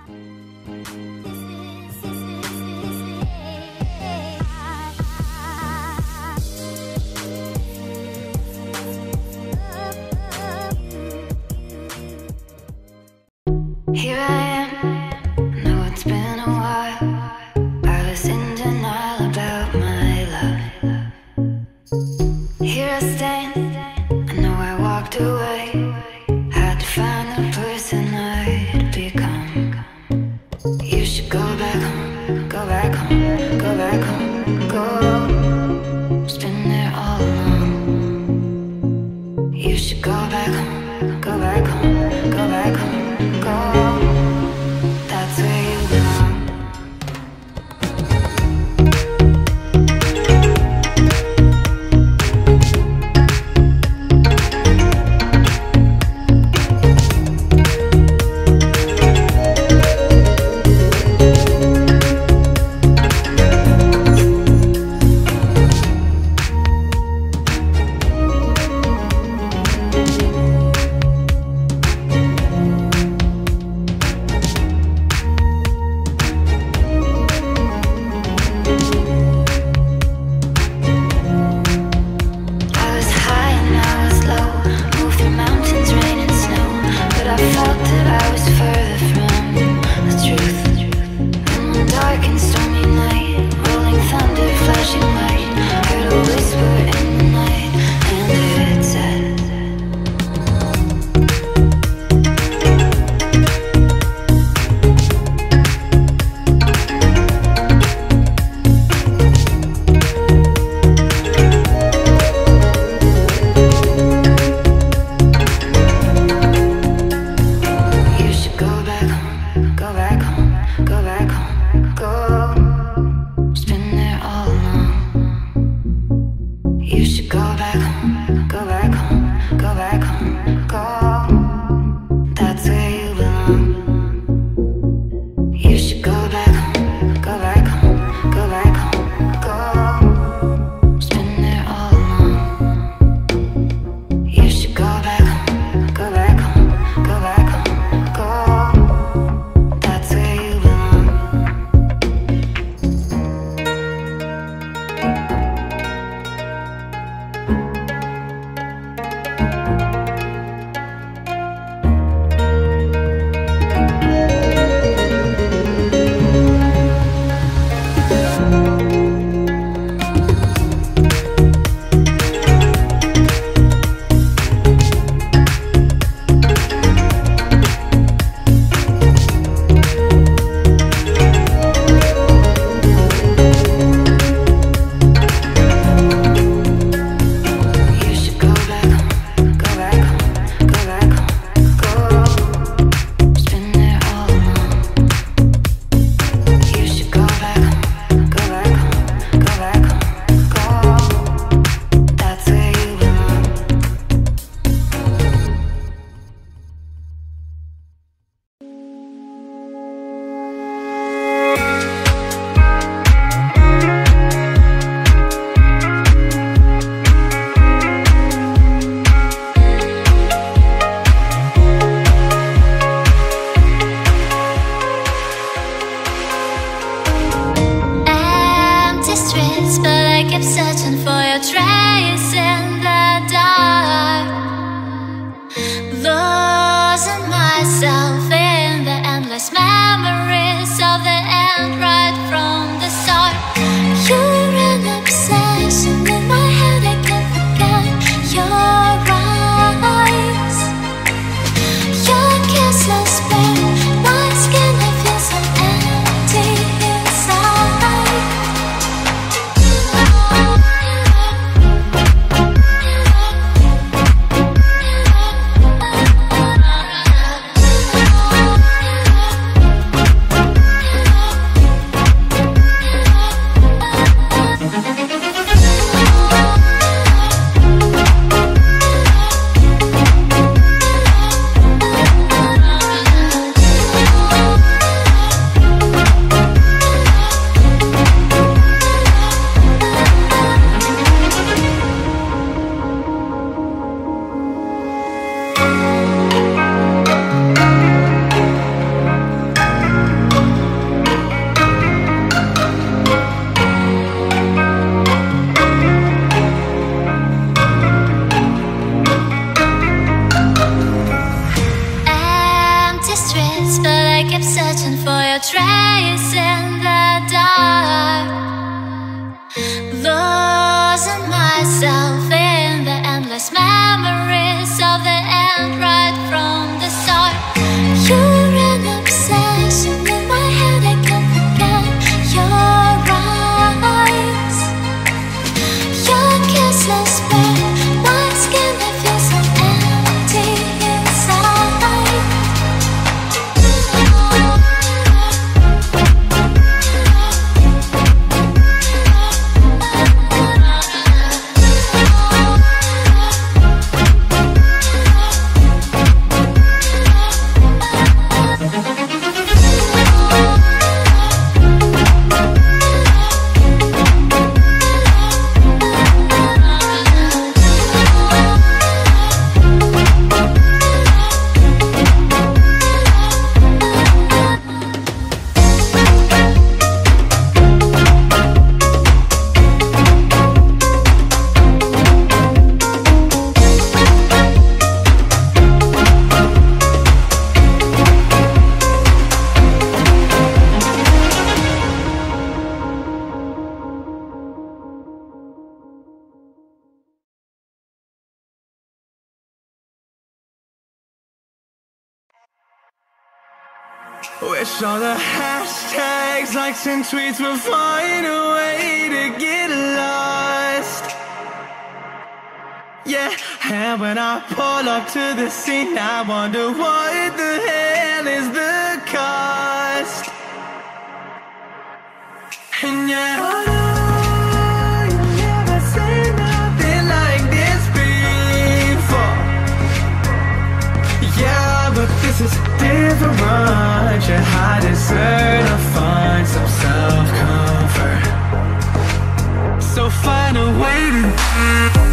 Here I am, know it's been a while. I was in denial about my love. Here I stand, I know I walked away. Had to find the person I'd become. You should go back home, go back home, go back home, go. It's been there all along. You should go back home, go back home, go back home, go. That's where you belong. streets, but I keep searching for your trace in the dark. Losing myself in the endless memories of the end right from the start. You're an obsession in my head, I can't forget your eyes. Your kisses burn my skin, I feel so empty inside. Wish all the hashtags, likes and tweets would find a way to get lost. Yeah, and when I pull up to the scene, I wonder what the hell is the cost. And yeah, I know you never seen nothing like this before. Yeah, but this is different. I deserve to find some self-comfort. So find a way to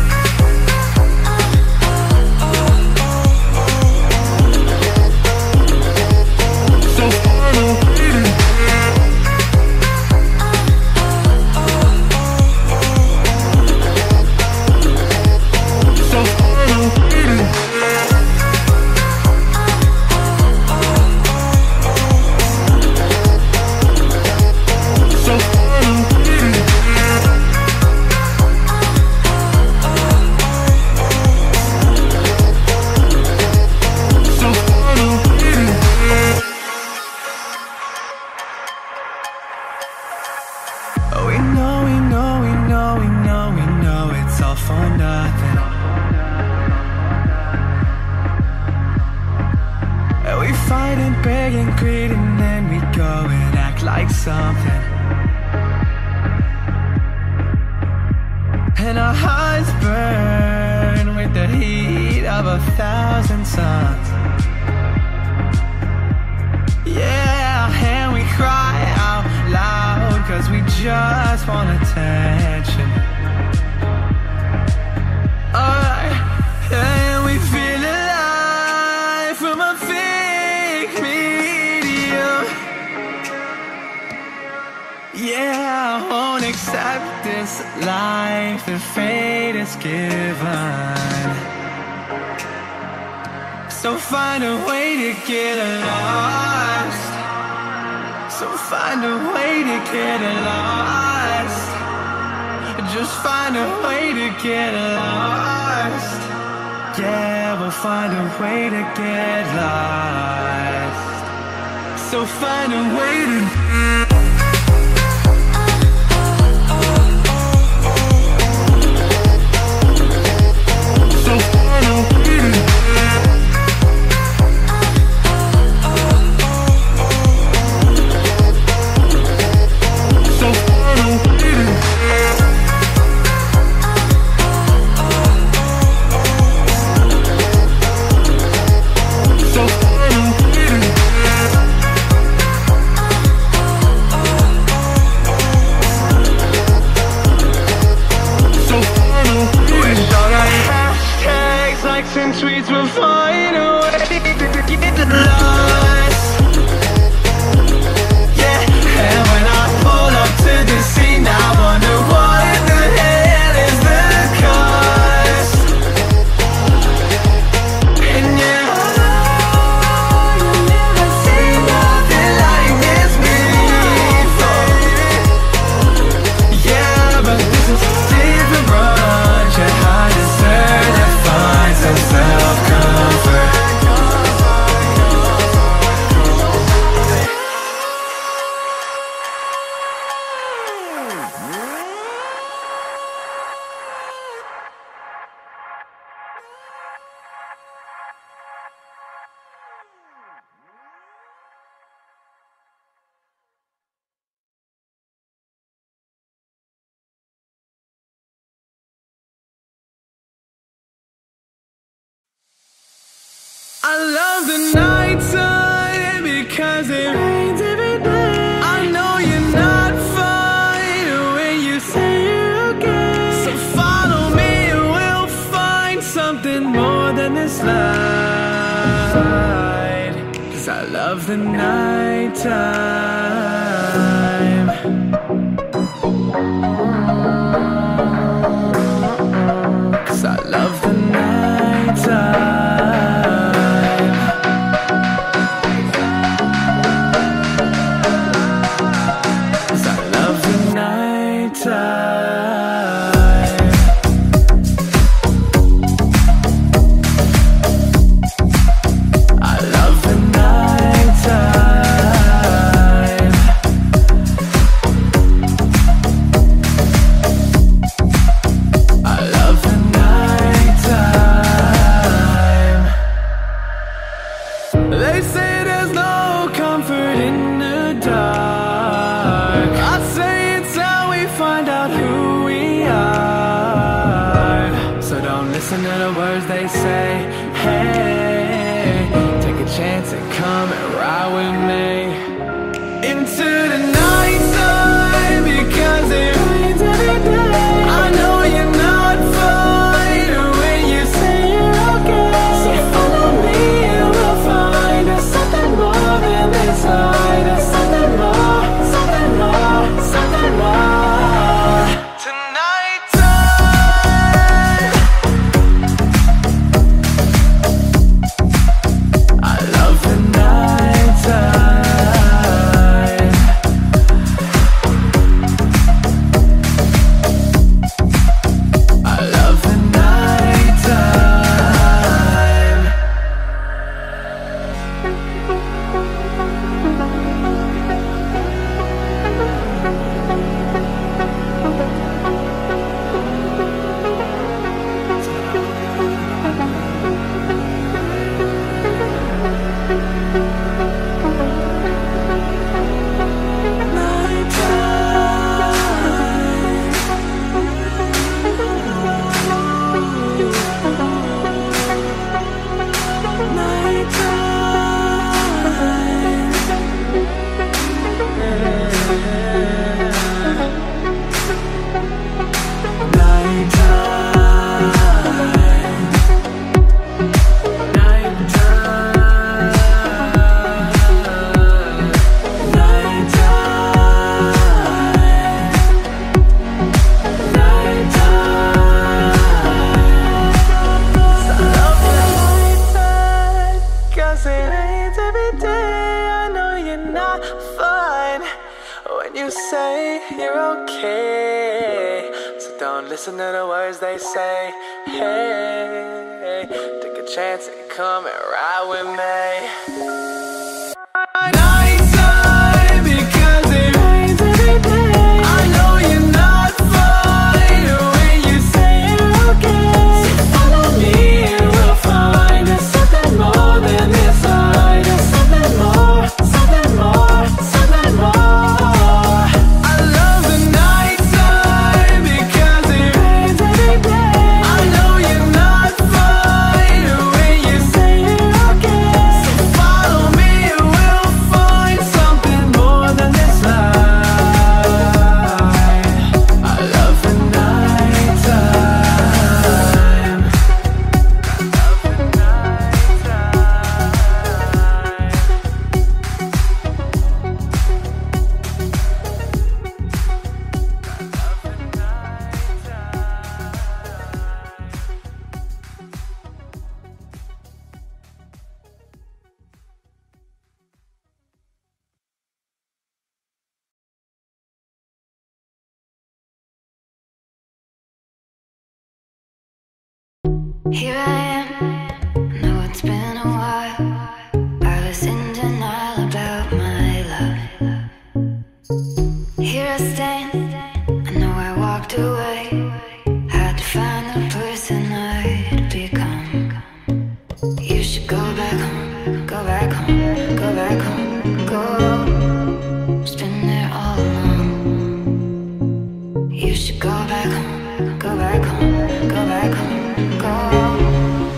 something, and our hearts burn with the heat of 1,000 suns. Yeah, and we cry out loud 'cause we just want attention. And we feel alive from a fake medium. Yeah, I won't accept this life that fate is given. So find a way to get lost. So find a way to get lost. Just find a way to get lost. Yeah, we'll find a way to get lost. So find a way to and tweets will find a way to get lost. Yeah, and when I pull up to the scene, I wonder what the hell is the cost. And yeah, you never see because it rains every day. I know you're not fine when you say you're okay. So follow me and we'll find something more than this light. 'Cause I love the nighttime. 'Cause I love the nighttime. 'Cause I love the nighttime. I love the nighttime. I love the nighttime. They say there's no comfort in the dark. I say it's how we find out who we are. So don't listen to the words they say. Hey, take a chance and come and ride with me into the nighttime, because it rains every day. I know you're not fine when you say you're okay. So follow me and we'll find there's something more than this light. There's something more, something more, something more. Tonight time. I love the nighttime. I love the nighttime. Cause it rains every day. I know you're not fine when you say you're okay. So don't listen to the words they say. Hey, take a chance and come and ride with me. Nighttime, because it rains every day. I know you're not fine when you say you're okay. So follow me and we'll find there's something more than this light. There's something more, something more, something more. I love the nighttime because it rains every day. I know you're not fine when you say you're okay. So follow me and we'll find something more than this light. I love the nighttime. I love the Here I am, know it's been a while. I was in denial about my love. Here I stand, I know I walked away. Had to find the person I'd become. You should go back home, go back home, go back home, go. It's been there all along. You should go back home, go back home, go back home, go.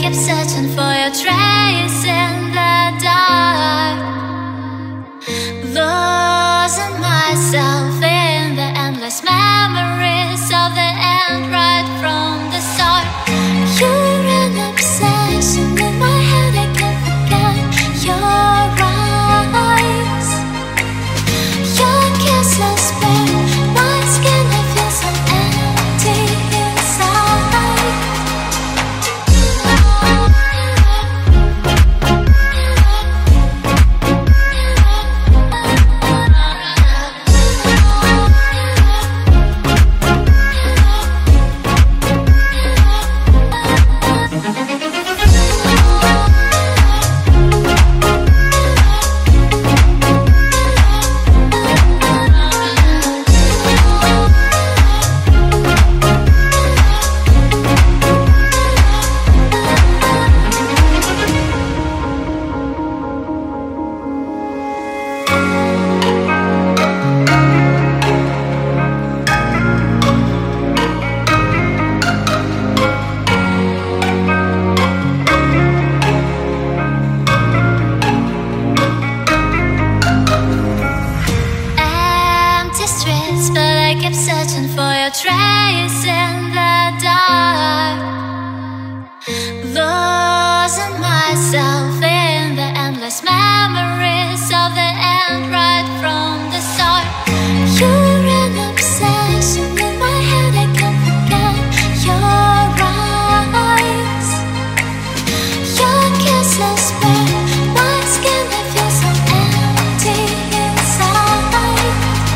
keep searching for your trace in the dark, losing myself in the endless memories of the end right from the start. You're an obsession in my head, I can't forget your eyes, your kissless burn my skin, I feel so empty inside. Empty streets, but I keep searching for your trace in the dark, losing myself in the endless memories of the end right from the start. You're an obsession in my head, I can't forget your eyes, your kissless burn my skin, I feel so empty inside.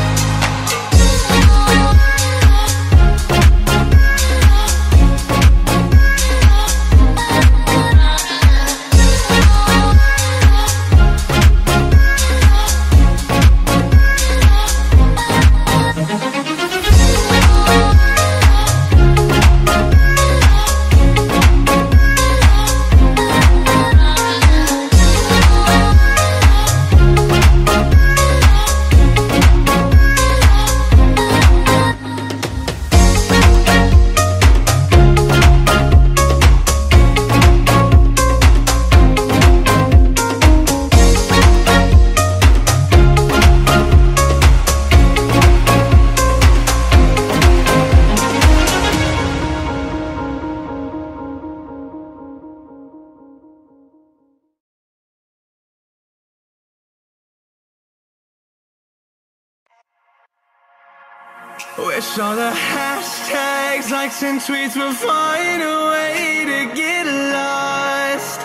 Wish all the hashtags, likes and tweets would find a way to get lost.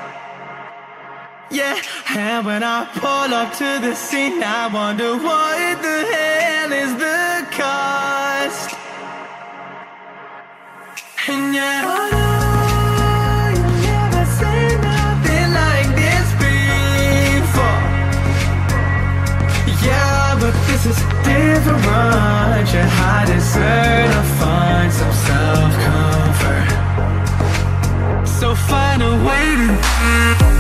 Yeah, and when I pull up to the scene, I wonder what the hell is the cost. And yet I know you've never seen nothing like this before. Yeah, but this is different. I deserve to find some self-comfort. So find a way to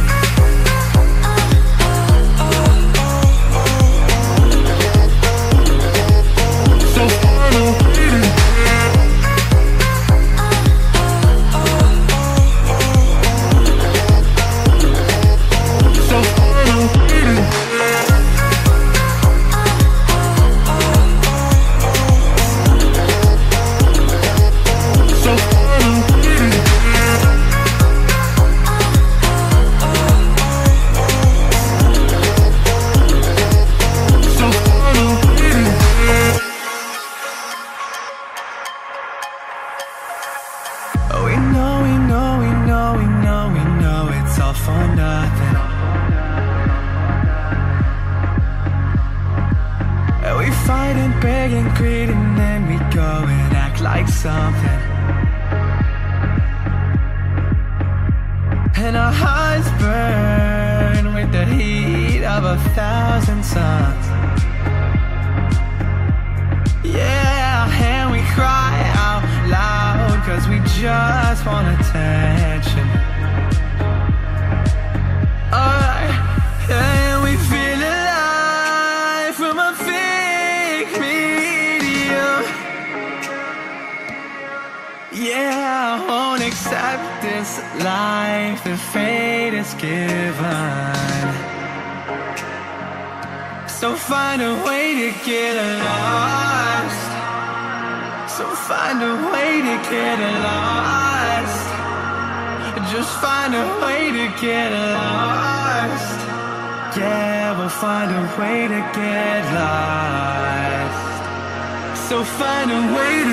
something, and our hearts burn with the heat of 1,000 suns. Yeah, and we cry out loud 'cause we just want attention. And we feel alive from a fake medium. Yeah, I won't accept this this life that fate has given. So find a way to get lost. So find a way to get lost. Just find a way to get lost. Yeah, we'll find a way to get lost. So find a way to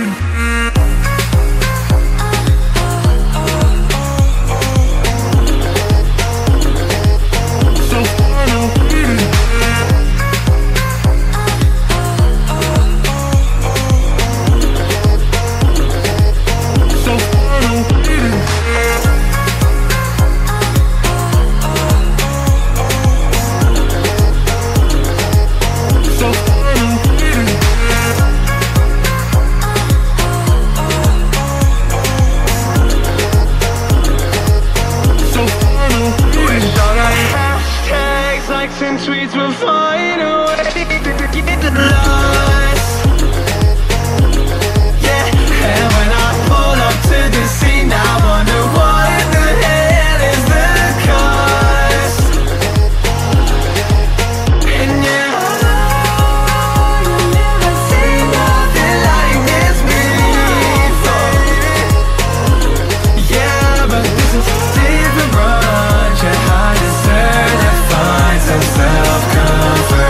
and tweets will find a way to get lost. Yeah, and when I pull up to the scene, I wonder what the hell is the cost. And yeah, you've never seen nothing like this before. Yeah, but this is a different road. Yeah, I deserve to find some self-comfort.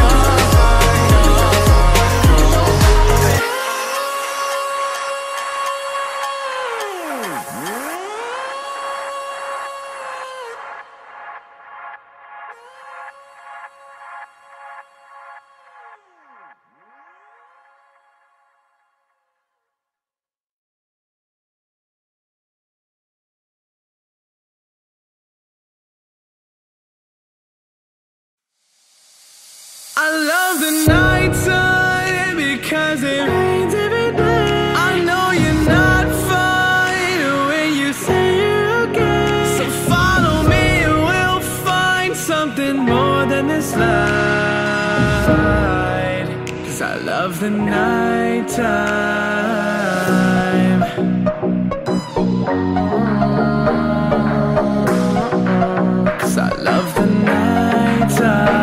I love the nighttime because it rains every day. I know you're not fine when you say you're okay. So follow me and we'll find something more than this light. 'Cause I love the nighttime. 'Cause I love the nighttime.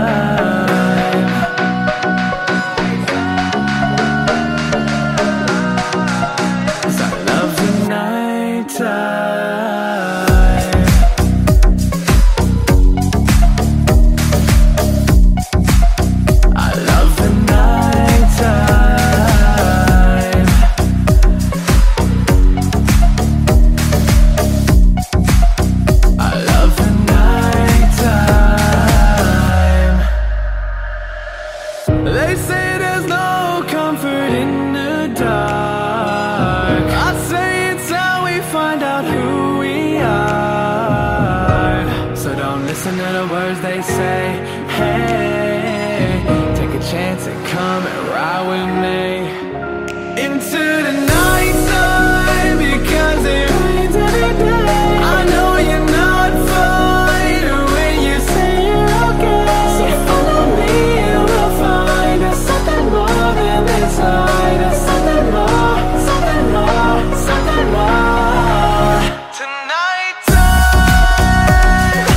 They say there's no comfort in the dark. I say it's how we find out who we are. So don't listen to the words they say. Hey, take a chance and come and ride with me into the night time because it rains every day. I know you're not fine when you say you're okay. So follow me and we'll find something more than this light. Something more, something more, something more. Tonight time.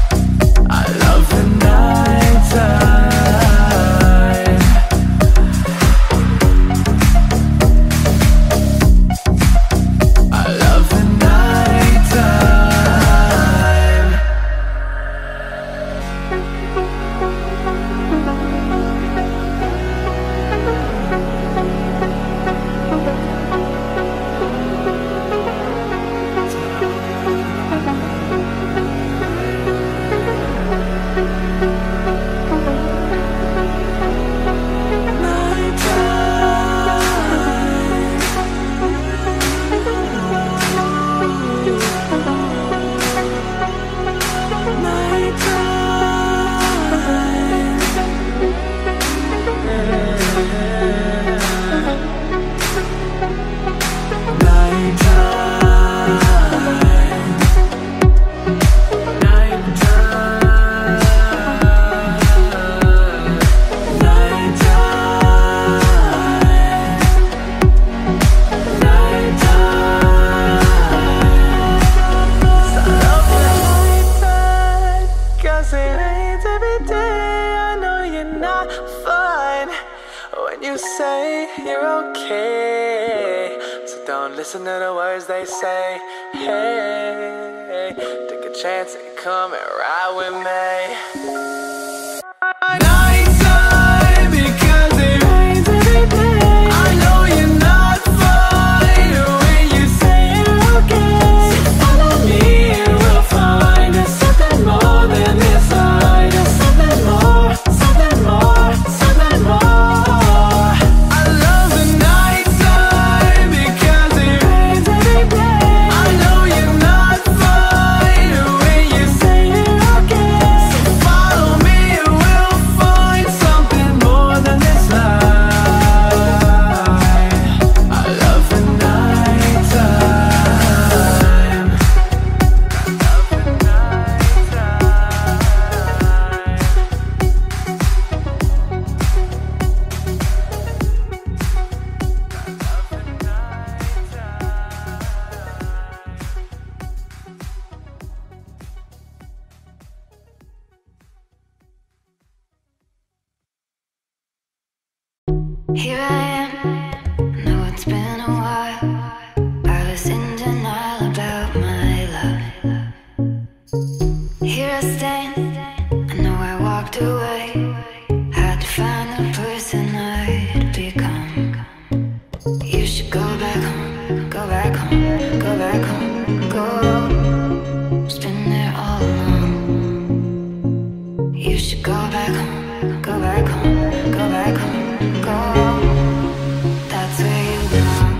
I love the night time. don't listen to the words they say. Hey, take a chance and come and ride with me. Nighttime because it rains every day. I know you're not fine when you say you're okay. So follow me and we'll find there's something more than this light. There's something more, something more, something more. I love the nighttime because it rains every day. I know you're not fine when you say you're okay. So follow me and we'll find something more than this light. I love the nighttime. Here I am, know it's been a while. I was in denial about my love. Here I stand, I know I walked away. Had to find the person I'd become. You should go back home, go back home, go back home, go. It's been there all along. You should go back home, go back home, go back home, go. That's where you belong.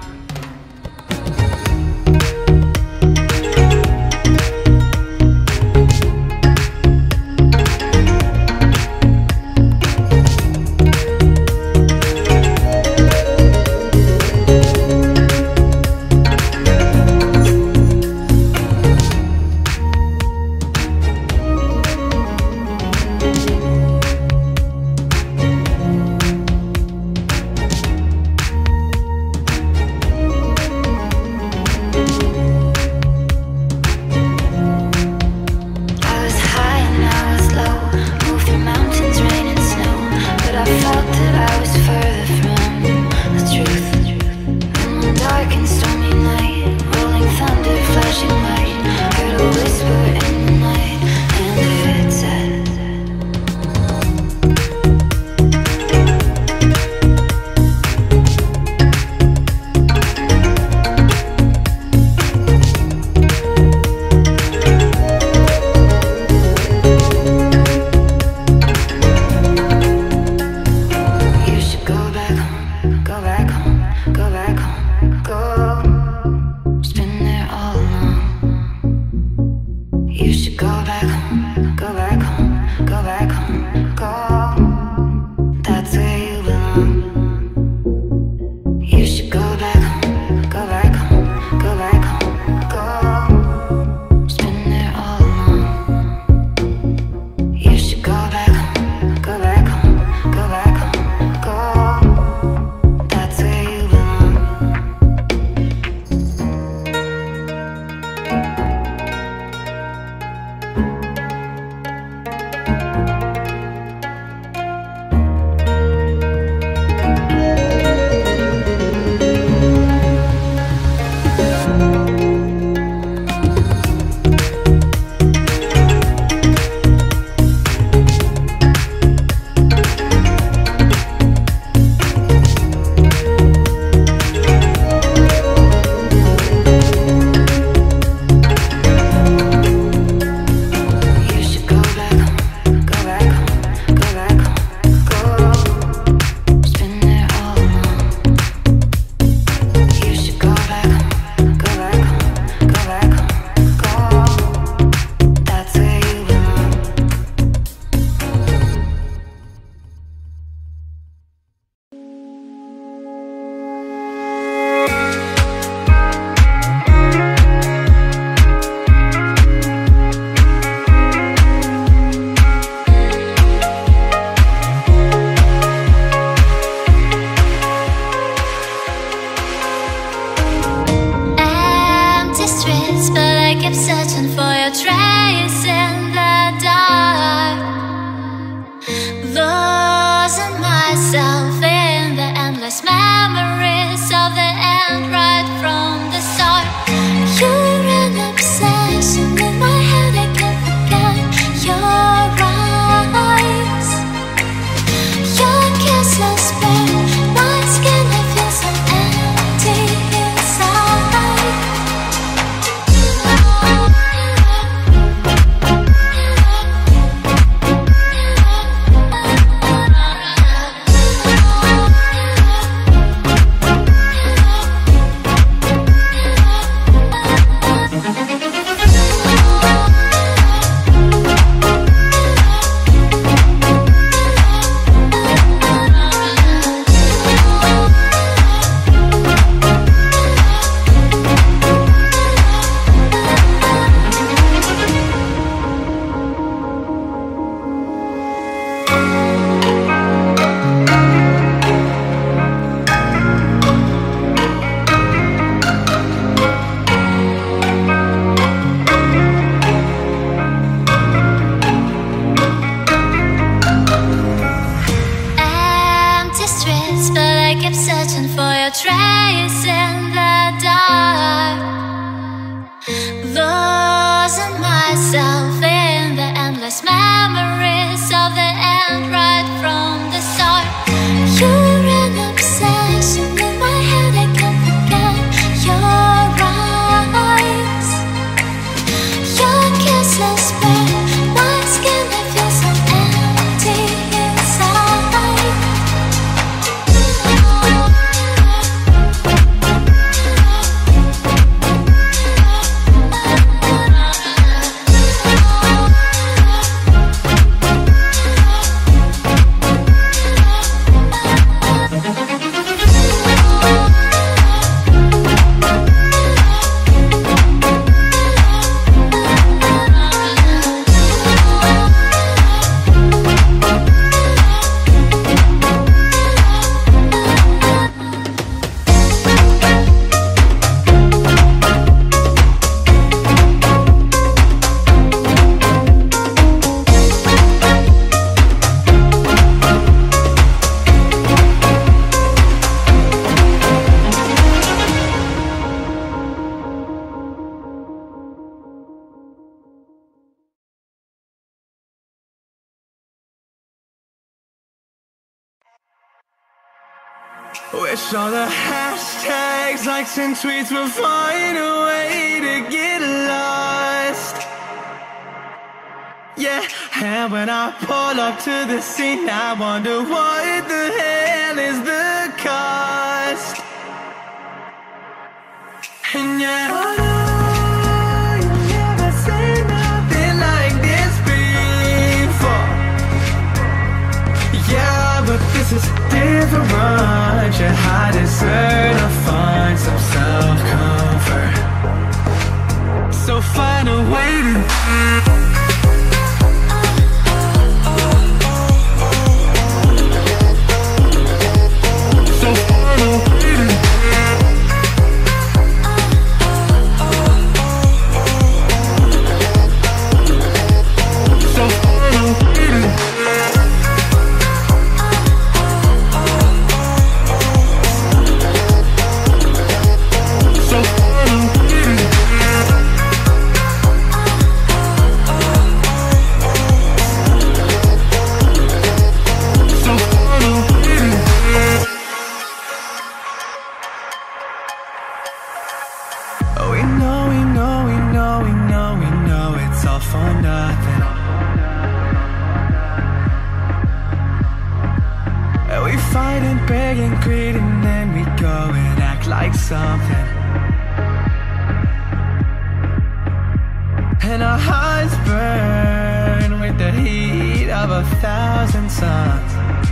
I was high and I was low, moved through mountains, rain and snow, but I felt that I was further from the truth. In one dark and stormy night, rolling thunder, flashing light, heard a whisper in the night, and it said, you should go back home, go back home, go back home, go. It's been there all along. You should go back home, go back home, go back home, go. That's where you belong. You should go back home, go back home, go back home, go. It's been there all along. You should go back home, go back home, go back home, go. That's where you belong. You should go back home, go back home, go back home, go. It's been there all along. You should go back home, go back home, go back home, go. That's where you belong. Empty streets, but I kept searching for your trace in the dark. Losing myself in the endless memories of the end right Wish all the hashtags, likes and tweets will find a way to get lost. Yeah, and when I pull up to the scene, I wonder what the hell is the cost. And yet I know you've never seen nothing like this before. Yeah, but this is different. Yeah, I deserve to find some self-comfort. So find a way to something, and our hearts burn with the heat of 1,000 suns.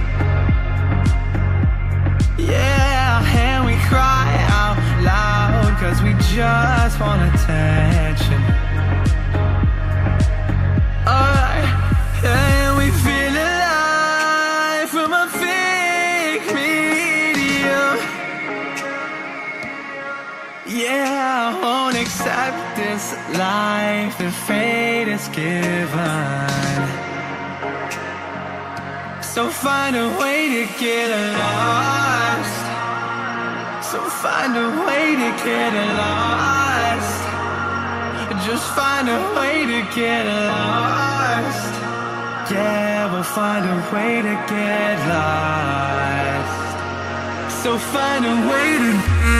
Yeah, and we cry out loud 'cause we just want attention. And we feel alive from a fake medium. Yeah, I won't accept this life the fate is given. So find a way to get lost. So find a way to get lost. Just find a way to get lost. Yeah, we'll find a way to get lost. So find a way to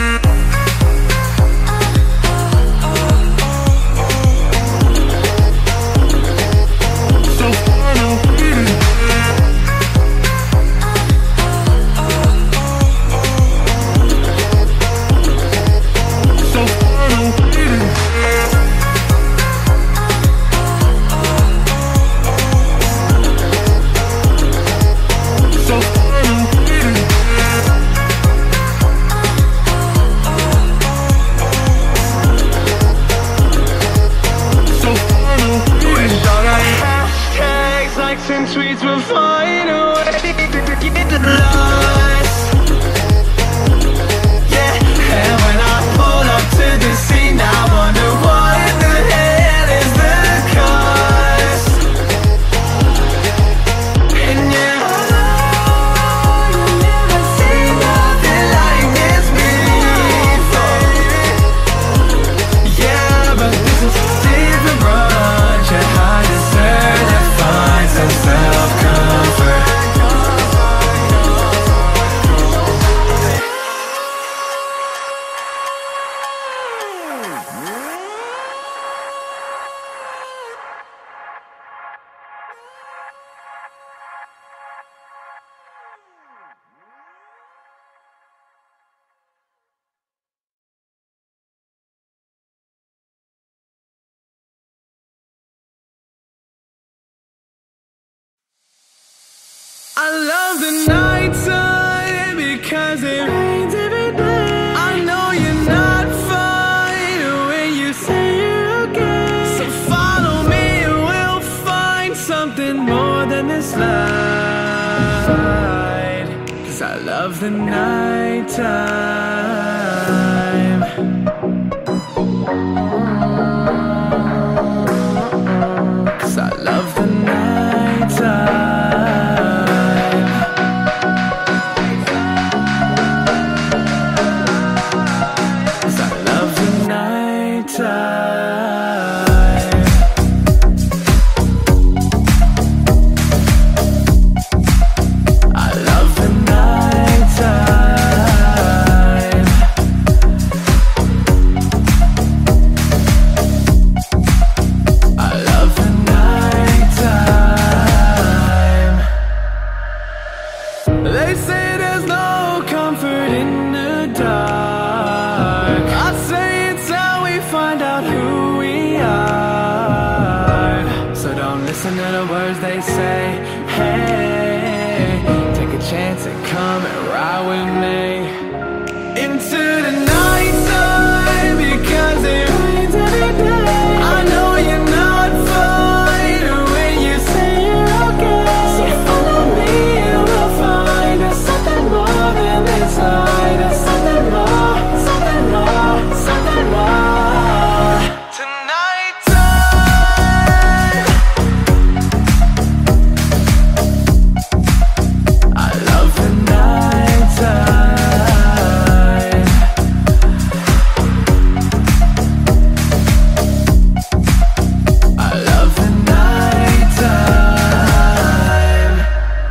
and tweets will find a way to get lost. Yeah, and when I pull up to the scene, I wonder what the hell is the cost. And yeah, I know you've never seen nothing like this before. Yeah, but this is different. Yeah, I deserve to find some self-comfort. I love the nighttime because it rains every day. I know you're not fine when you say you're okay. So follow me and we'll find something more than this light. 'Cause I love the nighttime. 'Cause I love the nighttime. I love the nighttime. dark. I'd say it's how we find out who we are. So don't listen to the words they say. Hey, take a chance and come and ride with me into the night time, because it rains every day. I know you're not fine when you say you're okay. So follow me and we'll find there's something more than this high. There's something more, something more, something more. Tonight time, I love the night time. I love the night time.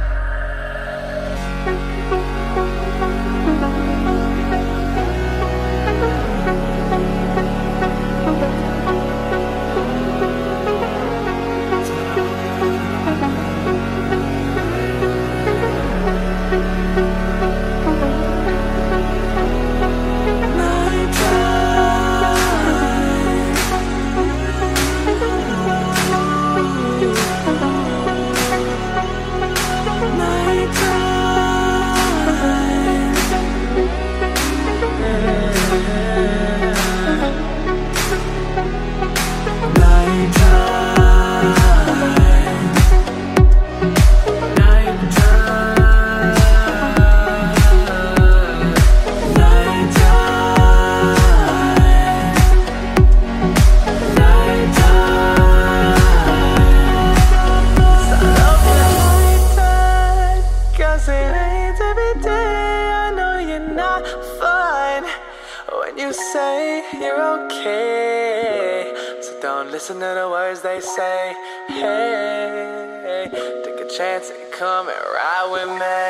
Cause it rains every day. I know you're not fine when you say you're okay. So don't listen to the words they say. Hey, take a chance and come and ride with me.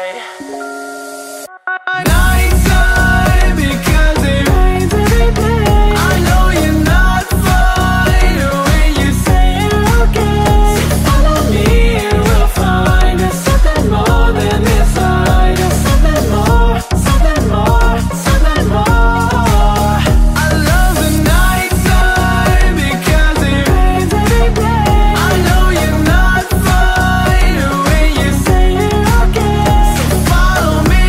Nighttime, because it rains every day. I know you're not fine when you say you're okay. So follow me and we'll find there's something more than this high. There's something more, something more, something more. I love the nighttime because it rains every day. I know you're not fine when you say you're okay. So follow me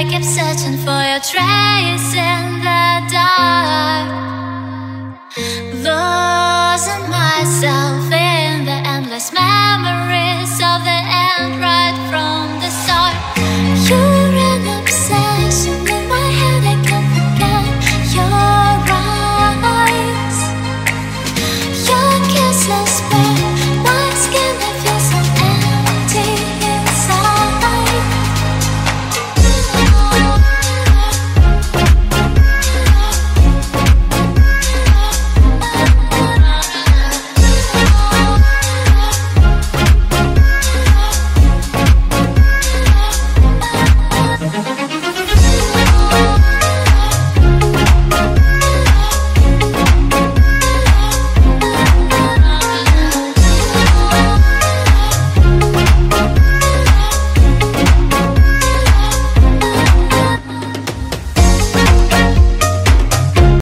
I keep searching for your trace in